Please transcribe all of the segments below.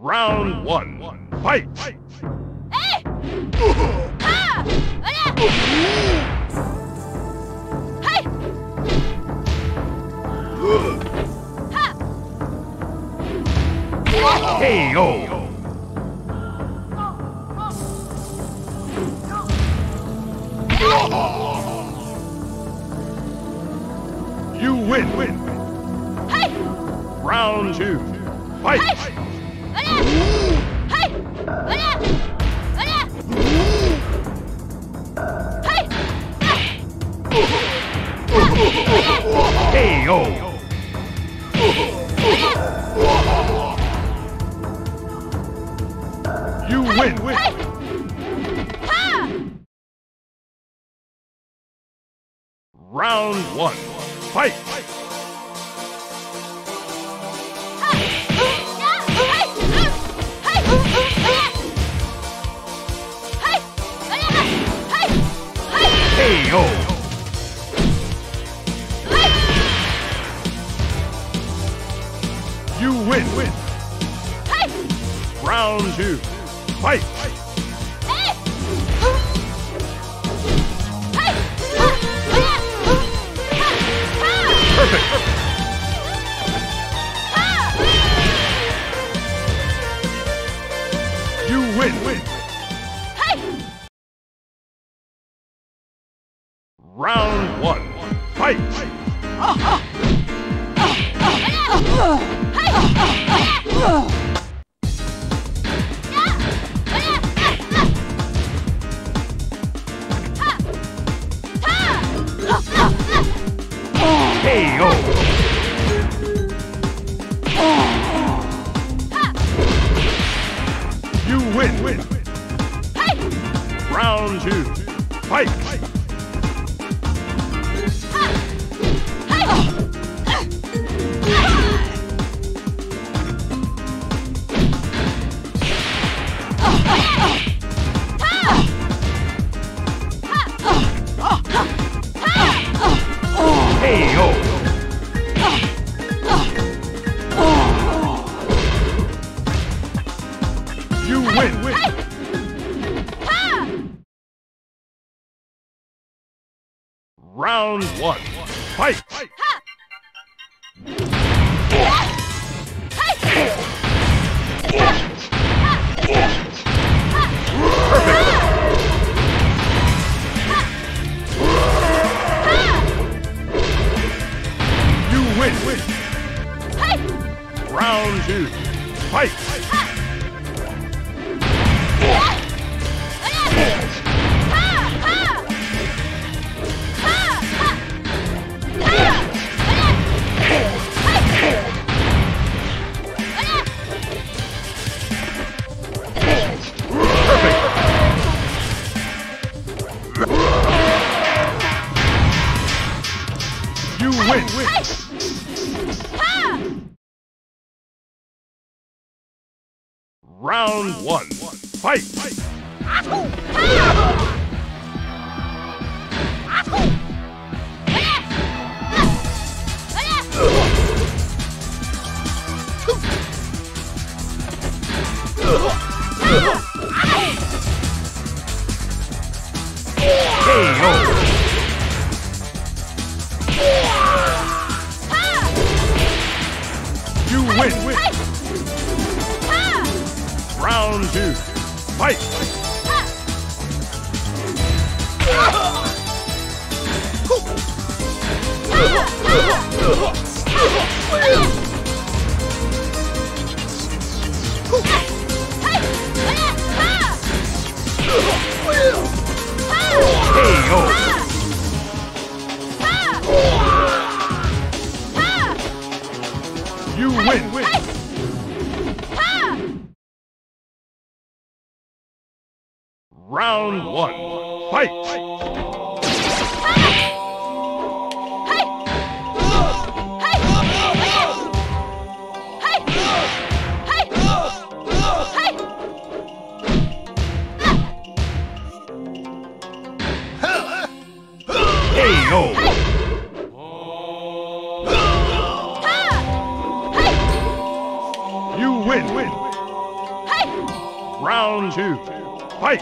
Round one. Fight! KO! You win! Round two. Fight! KO! You win! Round one. Fight! KO! You win! Round two. Fight! Perfect! You win! Round one. Fight! KO! You win! Round two. Fight! KO! You win! Round one. Fight! You win! Round two. Fight! You win! Round one. Fight! KO! You win! Round two. Fight! KO! You win! Round one. Fight! KO! You win! Round 2. Fight!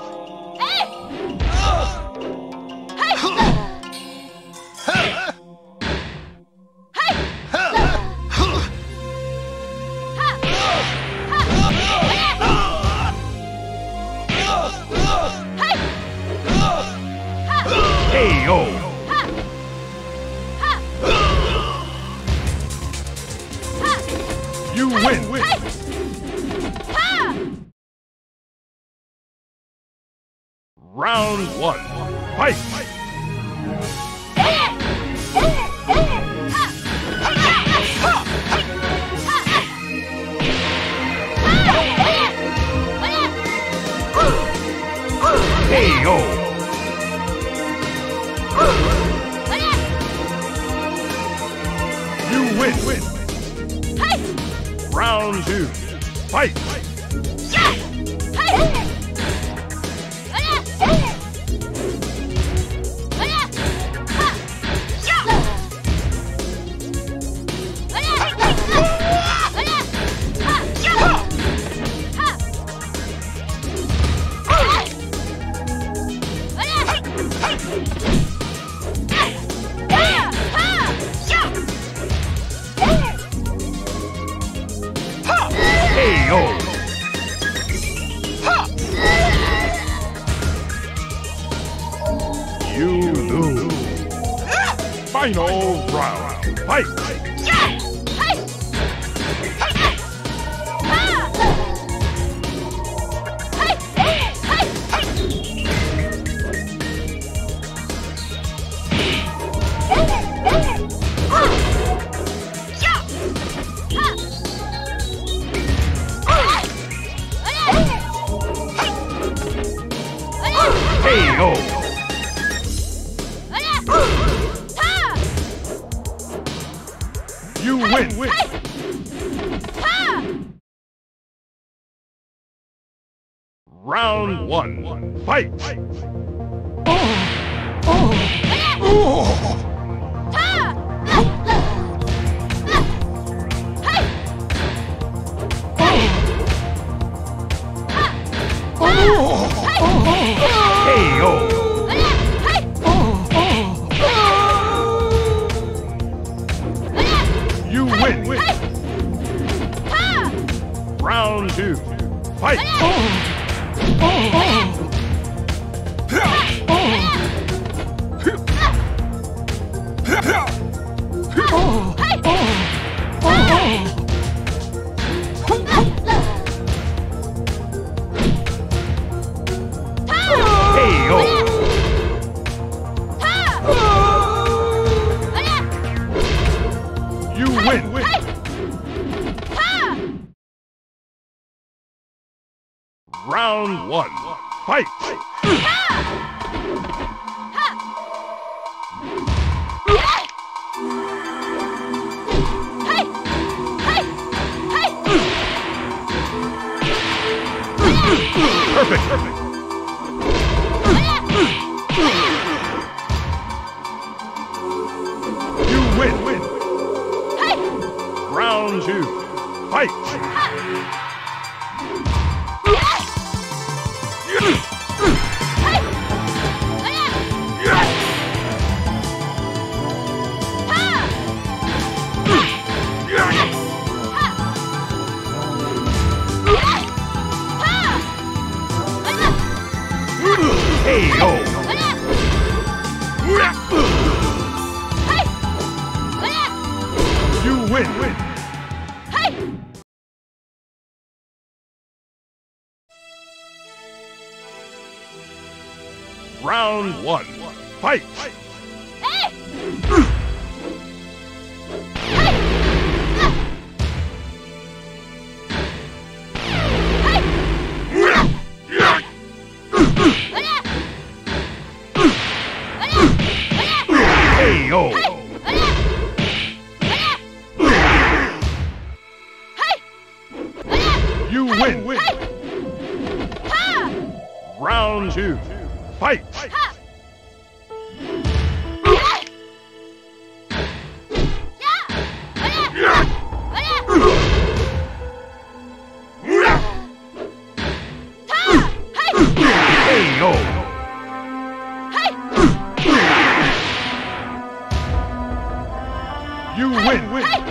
KO! You win! Round 1. Fight! KO! You win! Round 2. Fight! KO! You lose. Final round. Fight! KO! You win! Round 1. Fight! KO! You win! Round 2. Fight! KO! You win! Round 1. Fight! Perfect! You win! Round 2. Fight! KO! You win! Round 1. Fight! KO! You win! Round 2. Fight! KO. You win.